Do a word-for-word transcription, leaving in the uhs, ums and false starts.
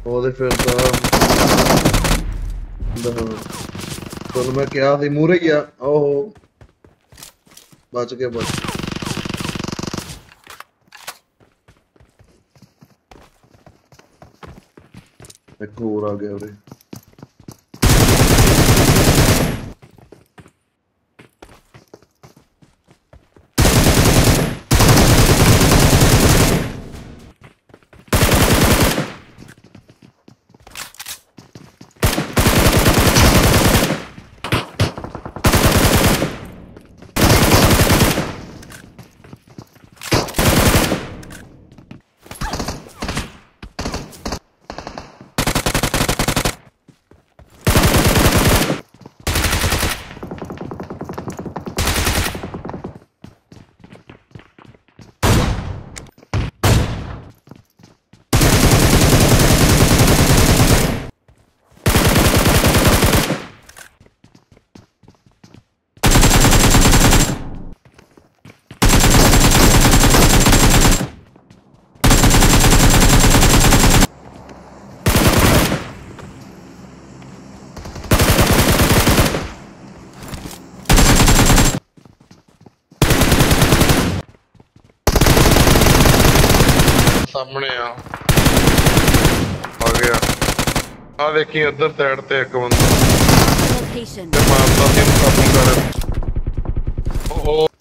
ਉਹਦੇ ਫਿਰ ਤਾਂ ਤੁਹਾਨੂੰ ਮੈਂ ਕਿਹਾ ਸੀ ਮੂਹਰੇ ਗਿਆ ਉਹ ਬਚ ਗਿਆ ਬਚ ਇੱਕ ਹੋਰ ਆ ਗਿਆ ਉਰੇ सामने आ आ गया आ देखिए उधर साइड ते एक बंदा मारता तीन खत्म कर ओ